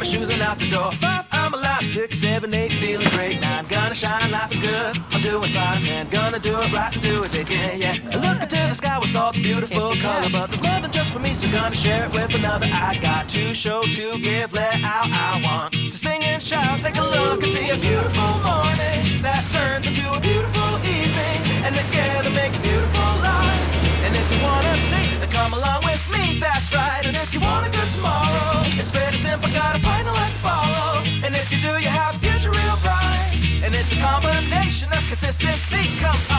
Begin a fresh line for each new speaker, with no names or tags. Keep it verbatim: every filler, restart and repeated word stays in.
my shoes and out the door. Five, I'm alive. Six, seven, eight, feeling great. Nine, gonna shine, life is good. I'm doing fine. Ten, gonna do it right and do it again, yeah. I look into the sky with all the beautiful color, but there's more than just for me, so gonna share it with another. I got to show, to give, let out. I want to sing and shout. Take a look and see a beautiful morning that turns into a beautiful evening, and together make a beautiful life. And if you wanna sing, then come along with me, that's right. And if you want a good tomorrow, it's pretty simple, got a final life to follow. And if you do, you have a future real bright. And it's a combination of consistency. Come on.